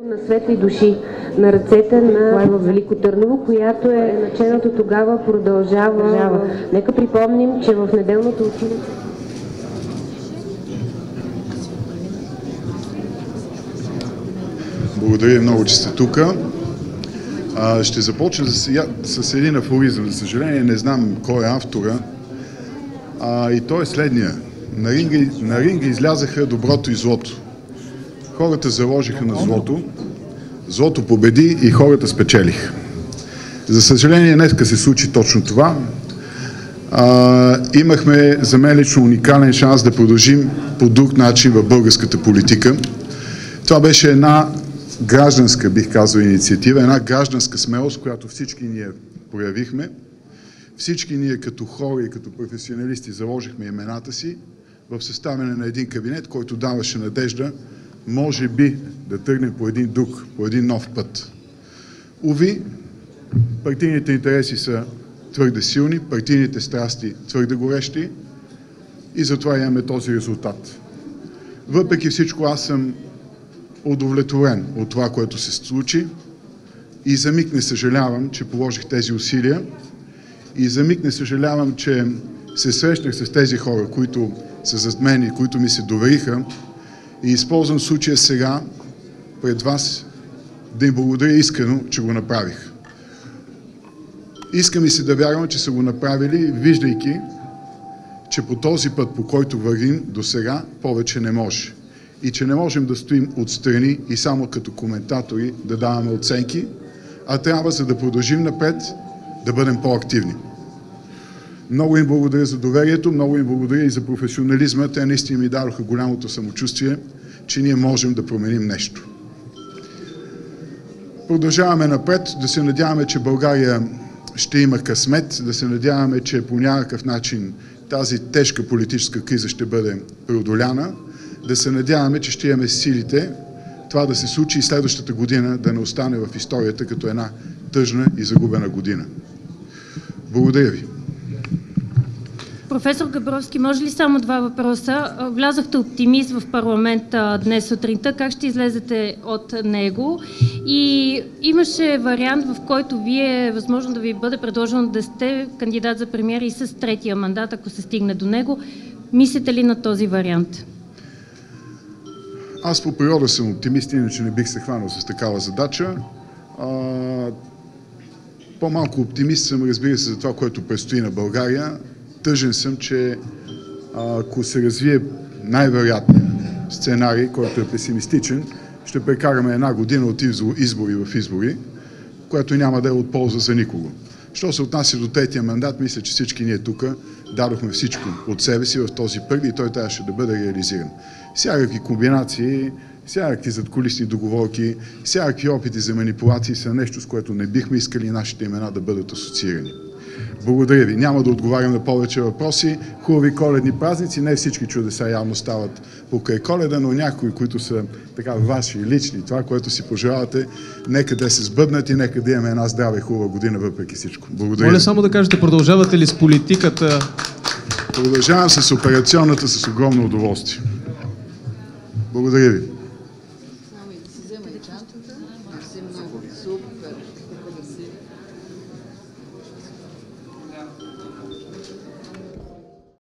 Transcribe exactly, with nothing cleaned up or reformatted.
На светли души на ръцете на Лайва Велико Търново, която е наченото тогава, продължава. Нека припомним, че в неделното училище... Благодаря много, че сте тук. Ще започна с, с един афоризъм. За съжаление не знам кой е автора. А, и той е следния. На ринга, на ринга излязаха доброто и злото. Хората заложиха на злото, злото победи и хората спечелиха. За съжаление, днеска се случи точно това. А, имахме за мен лично уникален шанс да продължим по друг начин в българската политика. Това беше една гражданска, бих казал, инициатива, една гражданска смелост, която всички ние проявихме. Всички ние като хора и като професионалисти заложихме имената си в съставяне на един кабинет, който даваше надежда, може би да тръгнем по един друг, по един нов път. Уви, партийните интереси са твърде силни, партийните страсти твърде горещи и затова имаме този резултат. Въпреки всичко, аз съм удовлетворен от това, което се случи и за миг не съжалявам, че положих тези усилия и за миг не съжалявам, че се срещнах с тези хора, които са зад мен и които ми се довериха. И използвам случая сега пред вас да им благодаря искрено, че го направих. Искам и се да вярвам, че са го направили, виждайки, че по този път, по който вървим до сега, повече не може. И че не можем да стоим отстрани и само като коментатори да даваме оценки, а трябва, за да продължим напред, да бъдем по-активни. Много им благодаря за доверието, много им благодаря и за професионализма. Те наистина ми дадоха голямото самочувствие, че ние можем да променим нещо. Продължаваме напред, да се надяваме, че България ще има късмет, да се надяваме, че по някакъв начин тази тежка политическа криза ще бъде преодоляна, да се надяваме, че ще имаме силите това да се случи и следващата година да не остане в историята като една тъжна и загубена година. Благодаря ви. Професор Габровски, може ли само два въпроса? Влязохте оптимист в парламента днес сутринта. Как ще излезете от него? И имаше вариант, в който вие е възможно да ви бъде предложено да сте кандидат за премиер и с третия мандат, ако се стигне до него. Мислите ли на този вариант? Аз по природа съм оптимист, иначе не бих се хванал с такава задача. По-малко оптимист съм, разбира се, за това, което предстои на България. Тъжен съм, че ако се развие най-вероятният сценарий, който е песимистичен, ще прекараме една година от избори в избори, което няма да е от полза за никого. Що се отнася до третия мандат, мисля, че всички ние тук дадохме всичко от себе си в този първи и той трябваше да бъде реализиран. Всякакви комбинации, всякакви задкулисни договорки, всякакви опити за манипулации са нещо, с което не бихме искали нашите имена да бъдат асоциирани. Благодаря ви. Няма да отговарям на повече въпроси. Хубави коледни празници. Не всички чудеса явно стават покрай Коледа, но някои, които са така ваши, лични, това, което си пожелавате, нека да се сбъднат и нека да имаме една здрава и хубава година въпреки всичко. Благодаря. Моля само да кажете, продължавате ли с политиката? Продължавам с операционната с огромно удоволствие. Благодаря ви.